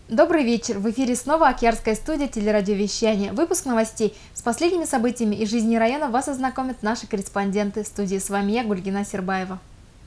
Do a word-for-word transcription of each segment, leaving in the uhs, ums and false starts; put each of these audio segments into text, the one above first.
Добрый вечер! В эфире снова Акьярская студия телерадиовещания. Выпуск новостей с последними событиями из жизни района вас ознакомят наши корреспонденты. В студии с вами я, Гульгина Сербаева.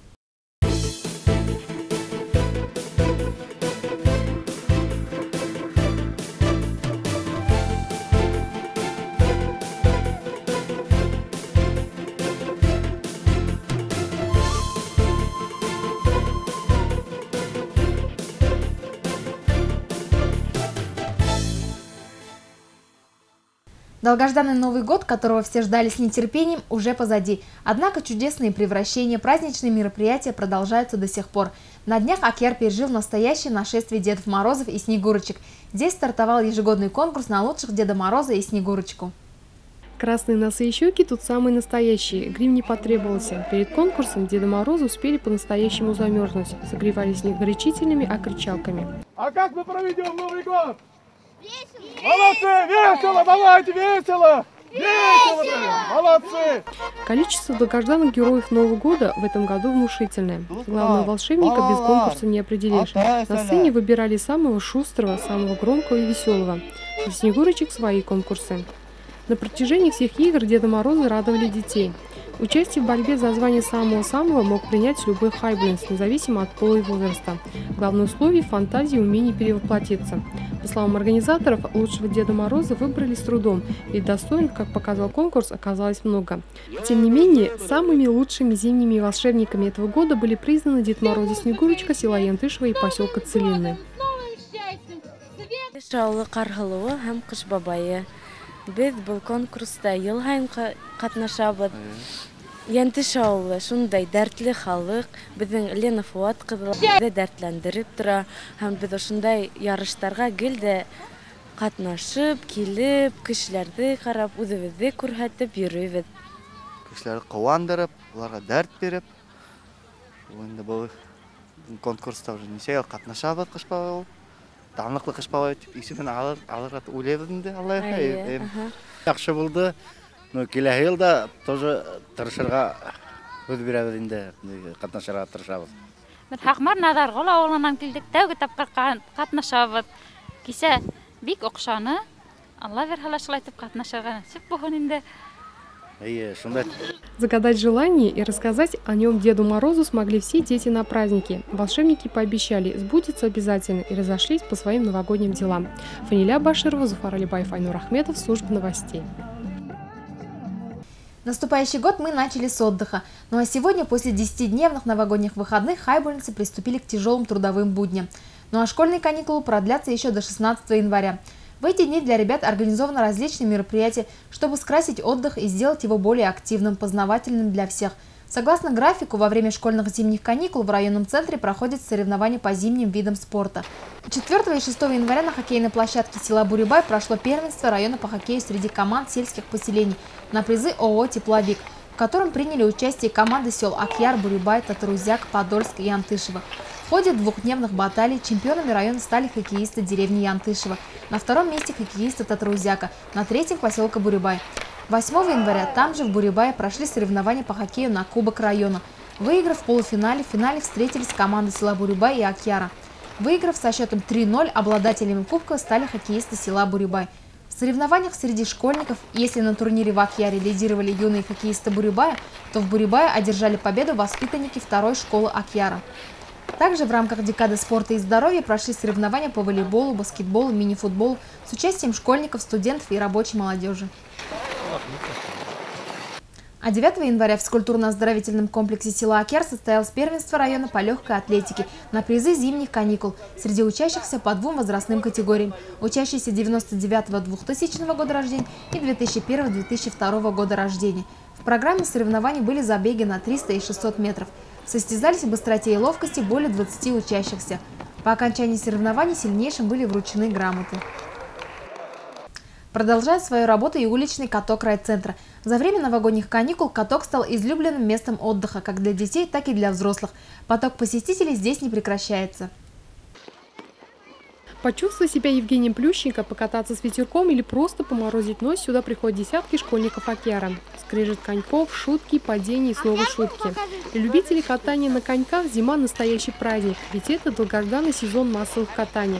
Долгожданный Новый год, которого все ждали с нетерпением, уже позади. Однако чудесные превращения, праздничные мероприятия продолжаются до сих пор. На днях Акьяр пережил настоящее нашествие Дедов Морозов и Снегурочек. Здесь стартовал ежегодный конкурс на лучших Деда Мороза и Снегурочку. Красные носы и щеки тут самые настоящие. Грим не потребовался. Перед конкурсом Деда Мороза успели по-настоящему замерзнуть. Согревались не горячительными, а кричалками. А как мы проведем Новый год? Весело! Молодцы! Весело! Давайте! Весело! Весело! Молодцы! Количество долгожданных героев Нового года в этом году внушительное. Главного волшебника без конкурса не определишь. На сцене выбирали самого шустрого, самого громкого и веселого. Для Снегурочек свои конкурсы. На протяжении всех игр Деда Мороза радовали детей. Участие в борьбе за звание самого-самого мог принять любой хайблинс, независимо от пола и возраста. Главное условие – фантазии и умение перевоплотиться. По словам организаторов, лучшего Деда Мороза выбрали с трудом, ведь достойных, как показал конкурс, оказалось много. Тем не менее, самыми лучшими зимними волшебниками этого года были признаны Дед Мороз и Снегурочка села Янтышева и поселка Целинный. Biz bu konkursta yıl hayın katnaşabız. Янтыш авылы шундай дәртле халык, безнең Лена Фуат кызы да дәртләндереп тора. Һәм без шундай ярыштарга гел дә катнашып, килеп, кешеләрне карап, үзебезне күрһәтеп йөрибез. Кешеләрне куандырып, уларга дәрт биреп, инде бу конкурста уже ничә ел катнашабыз кышпа. Данлыклы кышпа исемен алыр, алырга уйлыйбыз инде, Аллаһ хәйр. Яхшы булды. Ну, киләһе елда тоже тырышырга үз бирәбез инде, катнашырга тырышабыз. Без Хакмар Назаргол авылыннан килдек, тәүге тапкыр катнашабыз. Кичә бик окшаны. Алла верхала шулай итеп катнашырга насип булган инде. Загадать желание и рассказать о нем Деду Морозу смогли все дети на празднике. Волшебники пообещали, сбудется обязательно, и разошлись по своим новогодним делам. Фаниля Баширова, Зуфар Алибаев, Айнур Ахметов, служба новостей. Наступающий год мы начали с отдыха. Ну а сегодня, после десятидневных новогодних выходных, хайбульницы приступили к тяжелым трудовым будням. Ну а школьные каникулы продлятся еще до шестнадцатого января. В эти дни для ребят организованы различные мероприятия, чтобы скрасить отдых и сделать его более активным, познавательным для всех. Согласно графику, во время школьных зимних каникул в районном центре проходят соревнования по зимним видам спорта. четвёртого и шестого января на хоккейной площадке села Бурибай прошло первенство района по хоккею среди команд сельских поселений на призы ООО «Тепловик», в котором приняли участие команды сел Акьяр, Бурибай, Татарузяк, Подольск и Янтышево. В ходе двухдневных баталий чемпионами района стали хоккеисты деревни Янтышево, на втором месте хоккеисты Татарузяка, на третьем поселка Бурибай. восьмого января там же в Бурибае прошли соревнования по хоккею на Кубок района. Выиграв в полуфинале, в финале встретились команды села Бурибай и Акьяра. Выиграв со счетом три ноль, обладателями кубка стали хоккеисты села Бурибай. В соревнованиях среди школьников, если на турнире в Акьяре лидировали юные хоккеисты Бурибая, то в Бурибае одержали победу воспитанники второй школы Акьяра. Также в рамках декады спорта и здоровья прошли соревнования по волейболу, баскетболу, мини-футболу с участием школьников, студентов и рабочей молодежи. А девятого января в физкультурно-оздоровительном комплексе села Акьяр состоялось первенство района по легкой атлетике на призы зимних каникул среди учащихся по двум возрастным категориям. Учащиеся девяносто девятого — двухтысячного года рождения и две тысячи первого — две тысячи второго года рождения. В программе соревнований были забеги на триста и шестьсот метров. Состязались в быстроте и ловкости более двадцати учащихся. По окончании соревнований сильнейшим были вручены грамоты. Продолжает свою работу и уличный каток райцентра. За время новогодних каникул каток стал излюбленным местом отдыха как для детей, так и для взрослых. Поток посетителей здесь не прекращается. Почувствовать себя Евгением Плющенко, покататься с ветерком или просто поморозить нос, сюда приходят десятки школьников Акьяра. Скрежет коньков, шутки, падения и снова шутки. Для любителей катания на коньках зима – настоящий праздник, ведь это долгожданный сезон массовых катаний.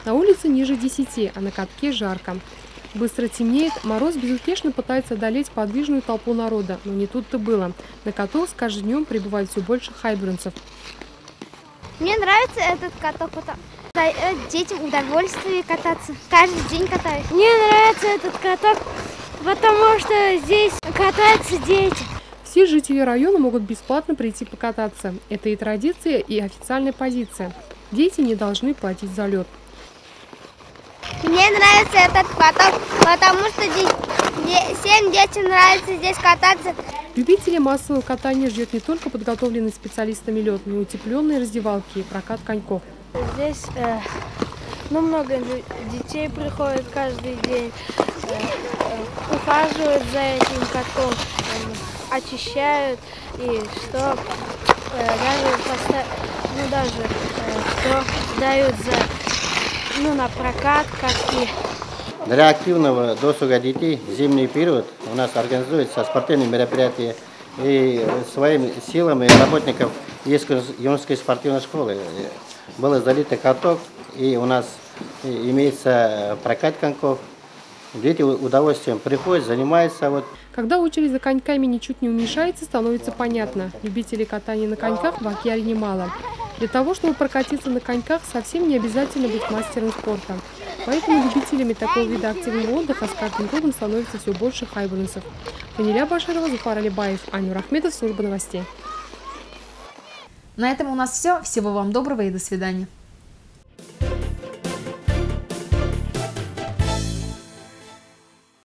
На улице ниже десяти, а на катке жарко. Быстро темнеет, Мороз безуспешно пытается одолеть подвижную толпу народа, но не тут-то было. На каток с каждым днем прибывает все больше хайбурнцев. Мне нравится этот каток, потому что детям удовольствие кататься. Каждый день катаюсь. Мне нравится этот каток, потому что здесь катаются дети. Все жители района могут бесплатно прийти покататься. Это и традиция, и официальная позиция. Дети не должны платить за лед. Мне нравится этот каток, потому что всем детям нравится здесь кататься. Любители массового катания ждет не только подготовленный специалистами лед, но и утепленные раздевалки и прокат коньков. Здесь э, ну, много детей приходит каждый день, э, э, ухаживают за этим катком, э, очищают, и что э, даже, поста... ну, даже э, что дают за, ну, на прокат катки. Для активного досуга детей в зимний период у нас организуются спортивные мероприятия, и своими силами работников юношеской спортивной школы был залит каток, и у нас имеется прокат коньков. Дети удовольствием приходят, занимаются. Вот. Когда очередь за коньками ничуть не уменьшается, становится понятно. Любителей катания на коньках в Акьяре немало. Для того, чтобы прокатиться на коньках, совсем не обязательно быть мастером спорта. Поэтому любителями такого вида активного отдыха с каждым годом становится все больше хайбурнцев. Фаниля Баширова, Зуфар Алибаев, Анюр Ахмедов, служба новостей. На этом у нас все. Всего вам доброго и до свидания.